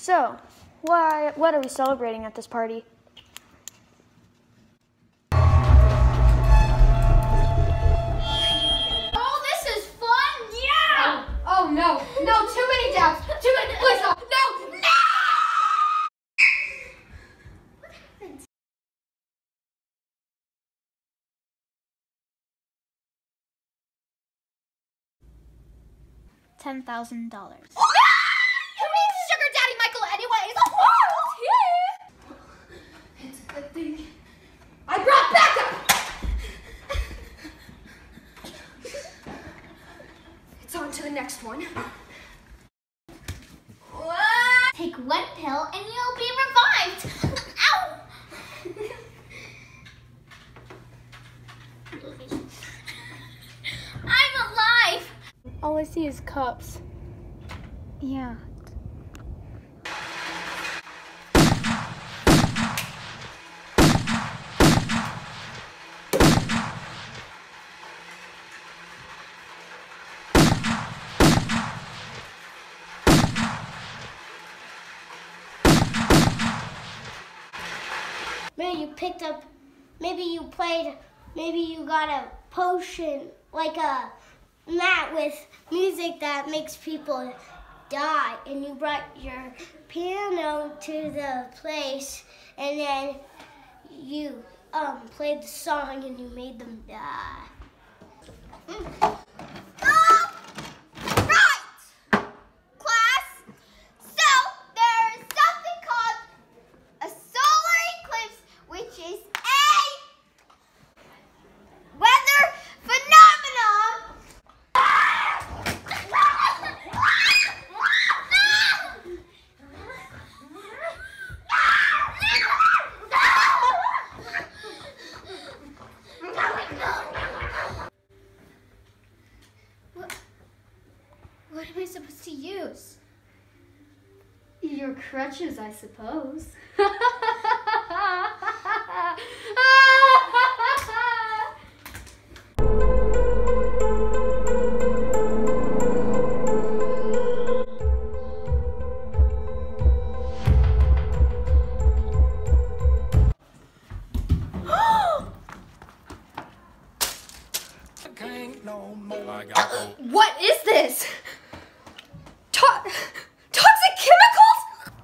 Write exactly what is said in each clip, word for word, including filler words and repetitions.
So, why, what are we celebrating at this party? Oh, this is fun! Yeah! Oh, no. No, too many dabs. Too many. Please stop. No! No! What happened? ten thousand dollars. Who needs sugar daddy Michael anyways? The world's here! It's a good thing I brought backup! It's on to the next one. What? Take one pill and you'll be revived. Ow! I'm alive! All I see is cups. Yeah. Maybe you picked up, maybe you played, maybe you got a potion, like a mat with music that makes people die, and you brought your piano to the place, and then you um, played the song and you made them die. Mm. Ah! Right! Class, so there's something called a solar eclipse, which is a weather phenomenon. What, what am I supposed to use? Your crutches, I suppose. What is this? To toxic chemicals?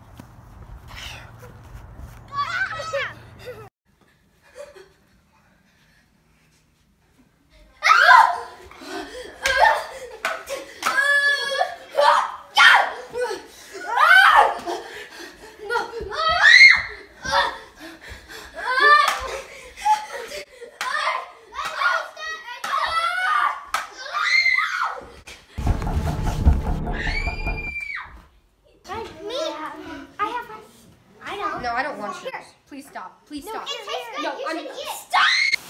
No, I don't want you. Please stop. Please stop. No, it tastes good. No, You I'm should eat it. stop.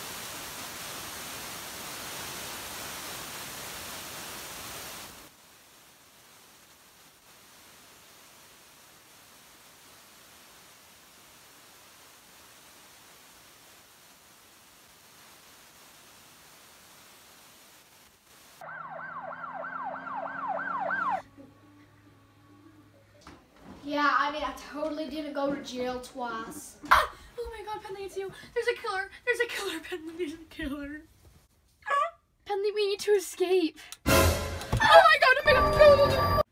Yeah, I mean, I totally didn't go to jail twice. Ah! Oh my god, Penley, it's you. There's a killer. There's a killer, Penley. There's a killer. Ah! Penley, we need to escape. Oh my god, oh my god, go, go, go.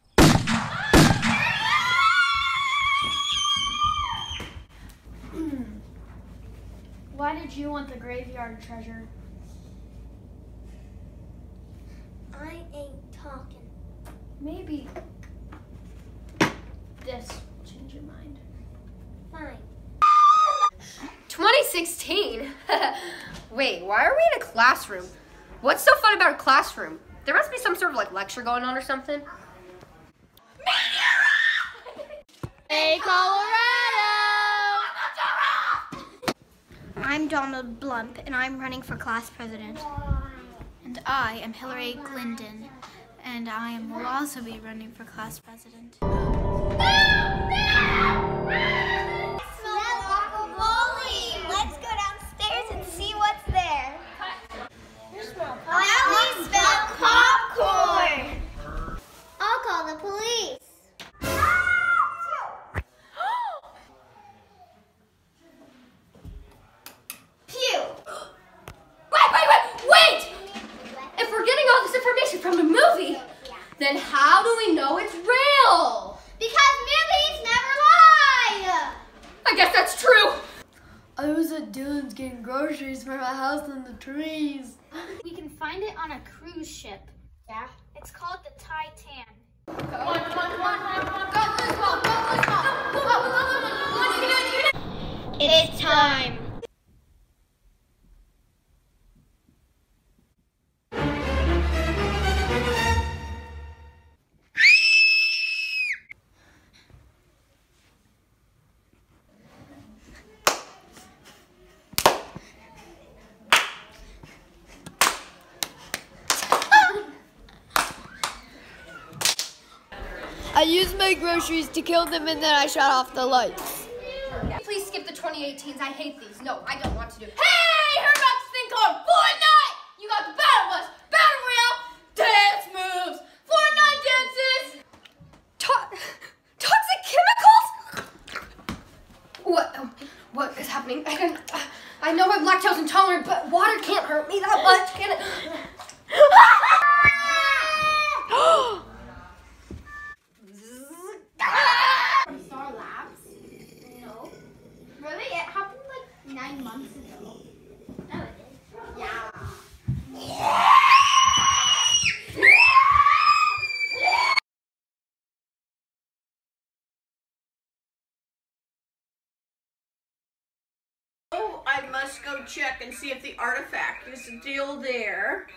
Why did you want the graveyard treasure? I ain't talking. Maybe this will change your mind. Fine. twenty sixteen? Wait, why are we in a classroom? What's so fun about a classroom? There must be some sort of like lecture going on or something. Hey, Colorado! I'm Donald Blump, and I'm running for class president. And I am Hillary Glendon, and I am, will also be running for class president. Let's go downstairs and see what's there. I only smell popcorn. I'll call the police. Then how do we know it's real? Because movies never lie! I guess that's true. I was at Dylan's getting groceries for my house in the trees. We can find it on a cruise ship. Yeah? It's called the Titan. Come on, come on, come on, come on. Go, let's go, go, let's go. Go, go, go, go, go, go. Come on, you can do it, you can do it. It's time. I used my groceries to kill them and then I shut off the lights. Please skip the twenty eighteens. I hate these. No, I don't want to do. Hey, heard about this thing called Fortnite? You got the Battle Bus, Battle Royale, dance moves, Fortnite dances. To toxic chemicals? What? What is happening? I don't. I know I'm lactose intolerant, but water can't hurt me that much, can it? Star Labs? No. Really? It happened like nine months ago. No, it did. Yeah. Oh, I must go check and see if the artifact is still there.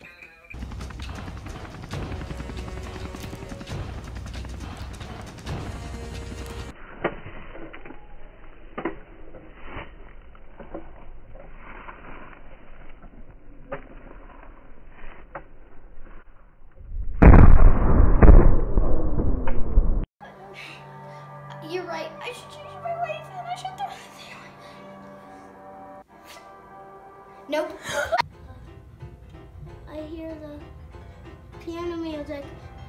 You're right. I should change my ways and I should do it. Nope. I hear the piano music.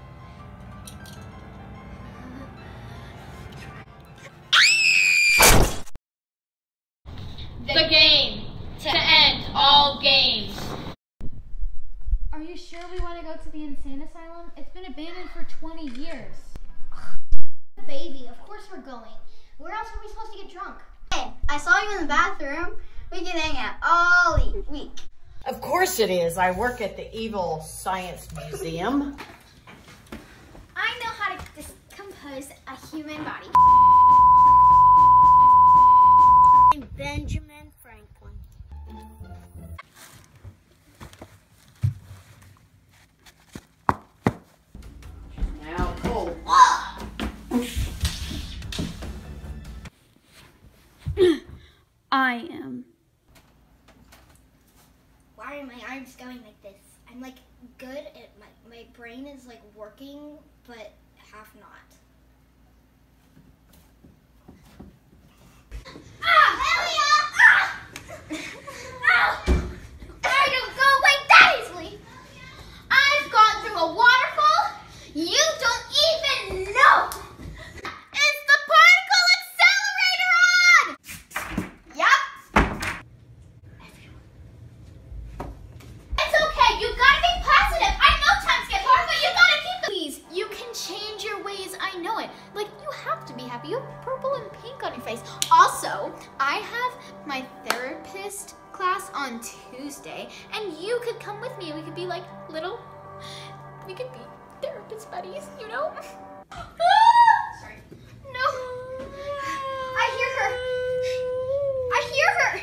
The game to end all games. Are you sure we want to go to the insane asylum? It's been abandoned for twenty years. Baby, of course we're going. Where else are we supposed to get drunk? Hey, I saw you in the bathroom. We can hang out all week. Of course it is. I work at the Evil Science Museum. I know how to decompose a human body. I'm Benjamin Franklin. Now, oh. I am. Why are my arms going like this? I'm like good at my, my brain is like working, but half not. Ah! Elliot! Ah! Ow! I don't go away that easily. I've gone through a waterfall you don't even know. It's the particle accelerator on! Yep. It's okay, you gotta be positive. I know times get hard, but you gotta keep the Please, you can change your ways. I know it. Like, you have to be happy. You have purple and pink on your face. Also, I have my therapist class on Tuesday, and you could come with me and we could be like little, we could be therapist buddies, you know? Sorry. No. I hear her. I hear her.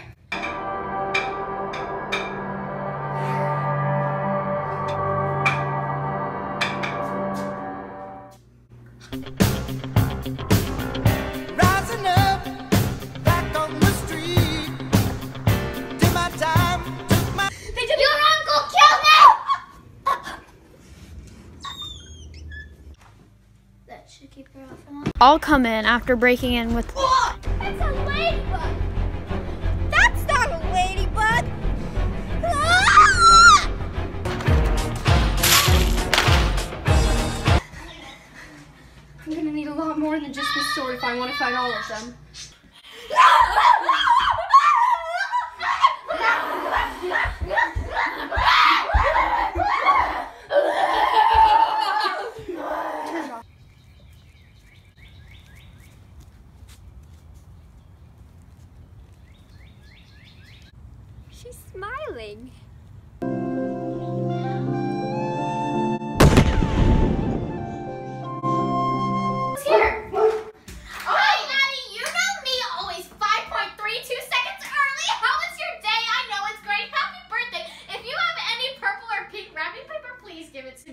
Rising up, back on the street. Did my time, took my. They did. Your uncle killed me. That should keep her off for long. I'll come in after breaking in with. It's a ladybug. That's not a ladybug. Ah! I'm gonna need a lot more than just this sword if I want to fight all of them.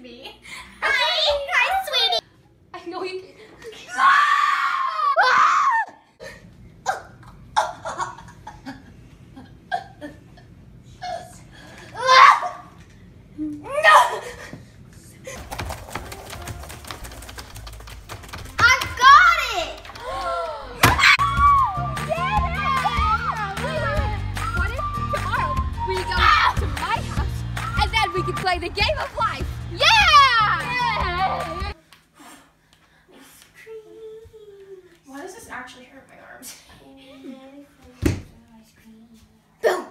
me. Hi. Hi, sweetie. I know you can. Play the game of life. Yeah! Why does this actually hurt my arms? Boom!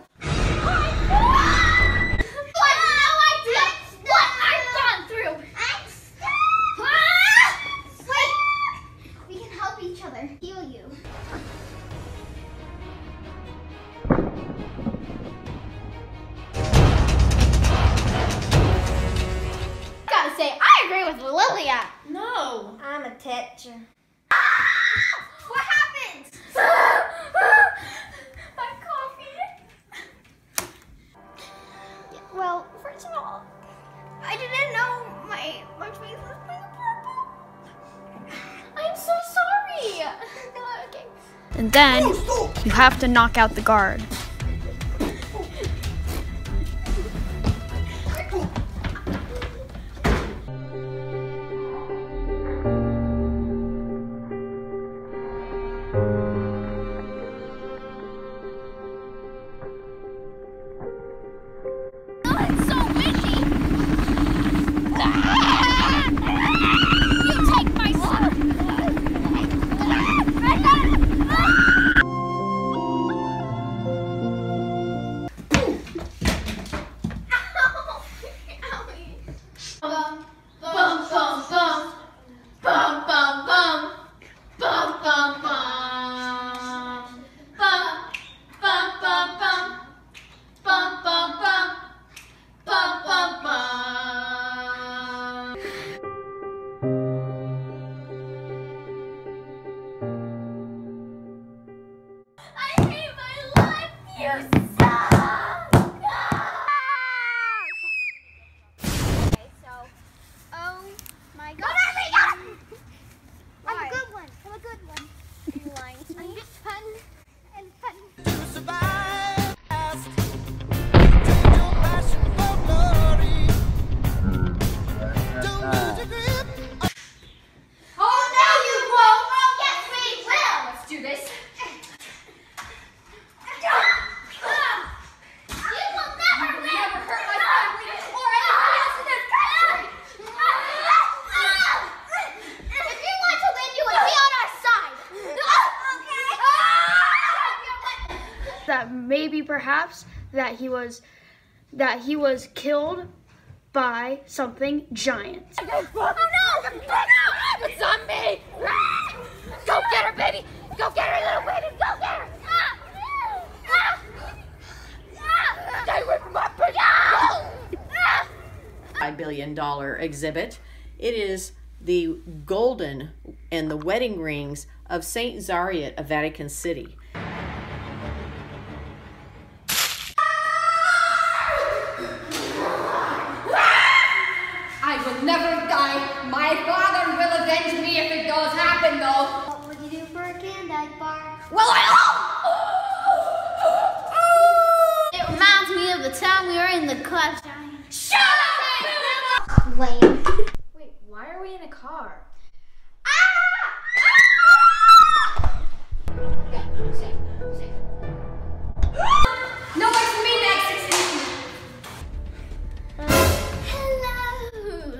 What? No idea what I've gone through. Wait, we can help each other. Heal you. I agree with Lilia. No. I'm a teacher. What happened? My coffee. Well, first of all, I didn't know my my face was being purple. I'm so sorry. Okay. And then you have to knock out the guard. That maybe perhaps that he was that he was killed by something giant. Oh no! It's on me! Go get her, baby! Go get her, little baby! Go get her! Stay away from my baby! Five billion dollar exhibit. It is the golden and the wedding rings of Saint Zariat of Vatican City. I will never die. My father will avenge me if it does happen, though. What would you do for a candy bar? Well, I It reminds me of the time we were in the club. Shut up! Wait. Wait, why are we in a car? No one for me next. Hello.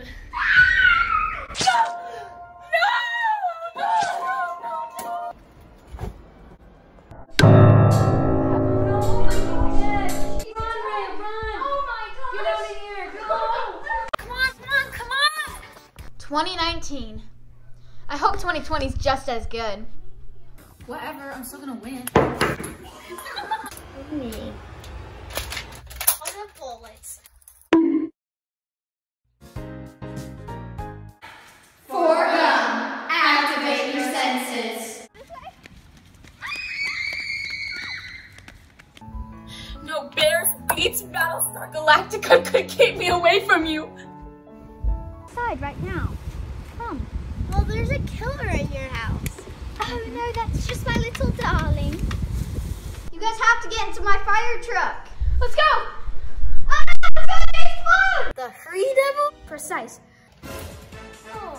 twenty nineteen. I hope twenty twenty is just as good. Whatever, I'm still gonna win. Me. On the bullets. For gum, activate your senses. No bears, beats, Battlestar Galactica could keep me away from you. outside right now. Come. Well, there's a killer in your house. Oh no, that's just my little darling. You guys have to get into my fire truck. Let's go! Oh no, it's gonna explode! The Free Devil? Precise. Oh.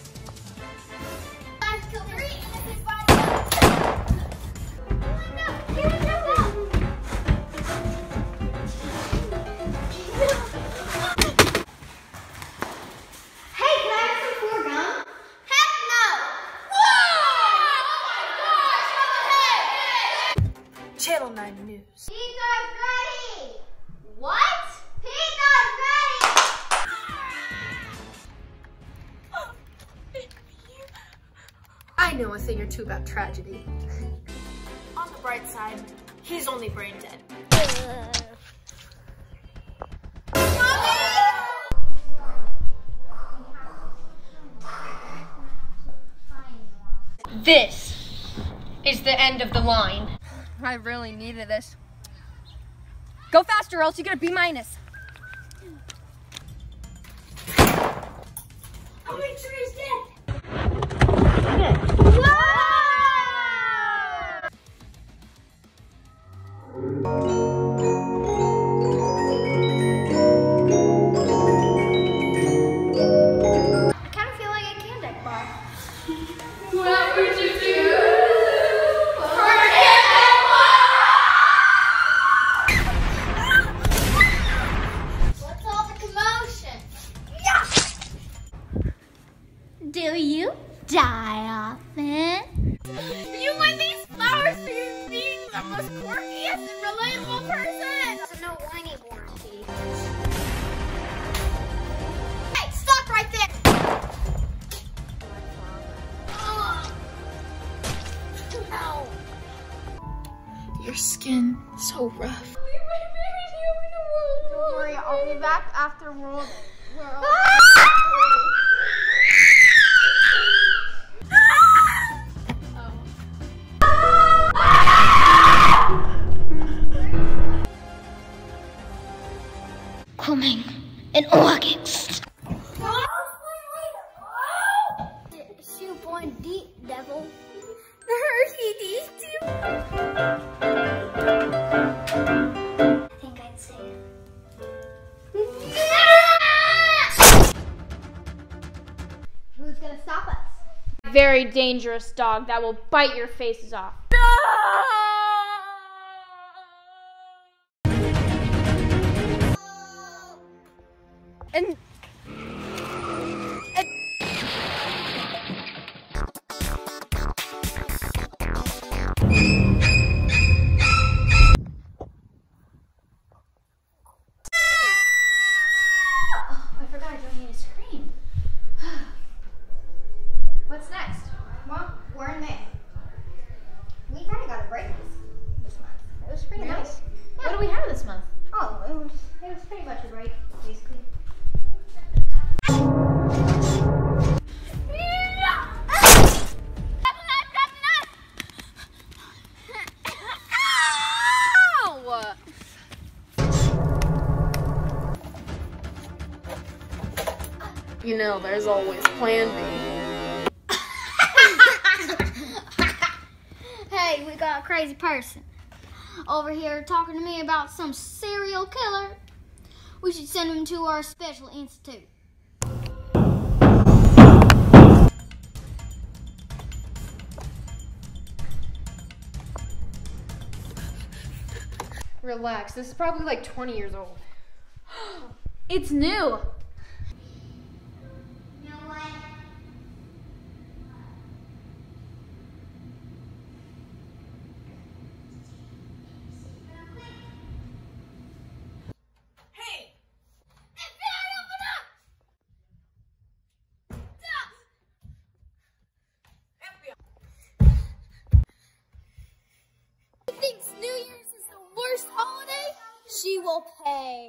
Channel nine News. Pizza's ready! What? Pizza's ready! I know a thing or two about tragedy. On the bright side, he's only brain dead. This is the end of the line. I really needed this. Go faster, or else you get a B minus. I'll make sure he's dead. I kind of feel like a Candy bar. What would you do? What's all the commotion? Do you die often? You win these flowers for you being the most quirkiest and relatable person! There's no whiny warranty. Hey, stop right there! Ugh. Ow. Your skin so rough. Don't worry, I'll be back after World World. Coming in August. Shoe born deep, devil. The Hershey these two. I think I'd say it. Who's gonna stop us? Very dangerous dog that will bite your faces off. And I forgot I don't need to scream. What's next? Well, we're in May. We kind of got a break this, this month. It was pretty nice. What do we have this month? Oh, it was, it was pretty much a break, basically. You know, there's always plan B. Hey, we got a crazy person over here talking to me about some serial killer. We should send him to our special institute. relax. This is probably like twenty years old. It's new. She will pay.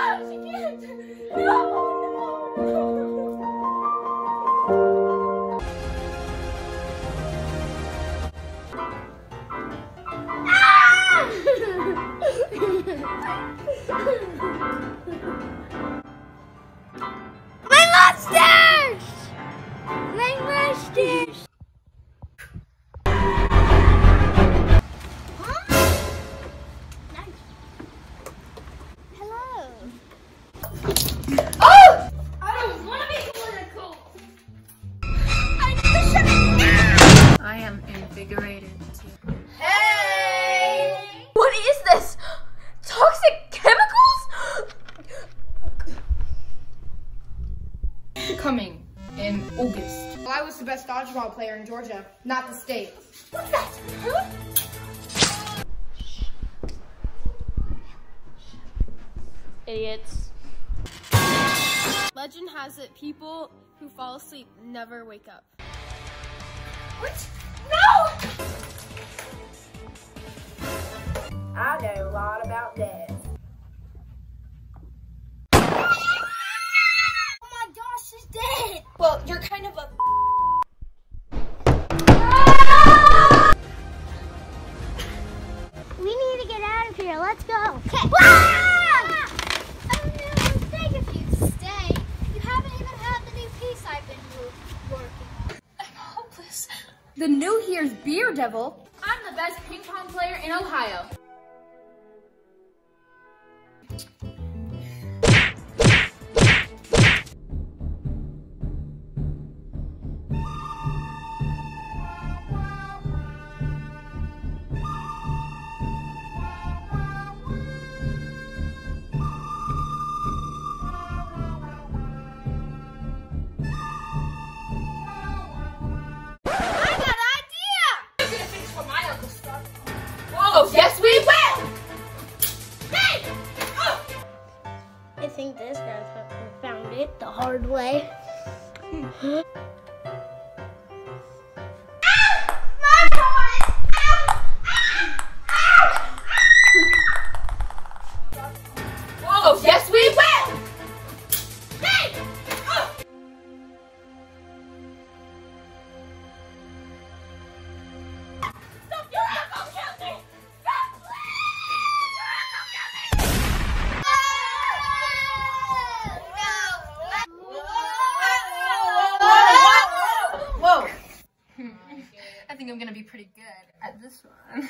My monster! coming in August. Well, I was the best dodgeball player in Georgia, not the state. What's that? Huh? Idiots. Legend has it people who fall asleep never wake up. What? No! I know a lot about death. Oh my gosh, she's dead. Well, you're kind of a... We need to get out of here. Let's go. Okay. The new here's Beer Devil. I'm the best ping pong player in Ohio. Oh, yes we will! Hey! I think this guy found it the hard way. Oh, yes we will! Hey! Stop, you're not gonna kill me! Stop, please! You're not gonna kill me! Whoa! I think I'm gonna be pretty good at this one.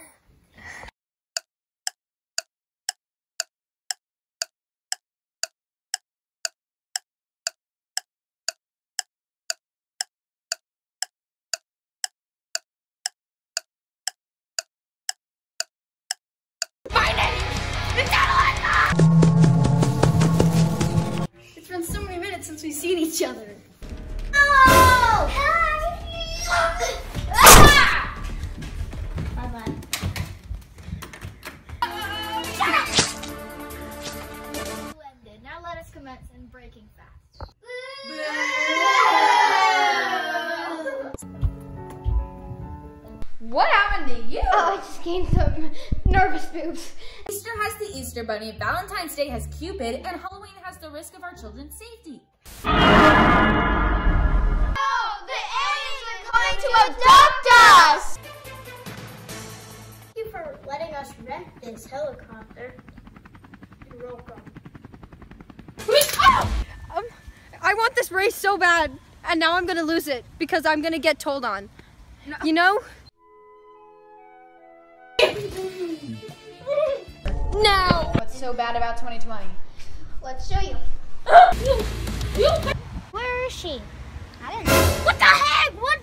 It's been so many minutes since we've seen each other. Oh! Bye-bye. Now let us commence in breaking fast. What happened to you? Oh, I just gained some nervous boobs. Easter has the Easter Bunny, Valentine's Day has Cupid, and Halloween has the risk of our children's safety. Oh, the aliens are coming to abduct us! Thank you for letting us rent this helicopter. You're welcome. Um, I want this race so bad, and now I'm gonna lose it because I'm gonna get told on. No. You know? No! What's so bad about twenty twenty? Let's show you. Where is she? I don't know. What the heck? What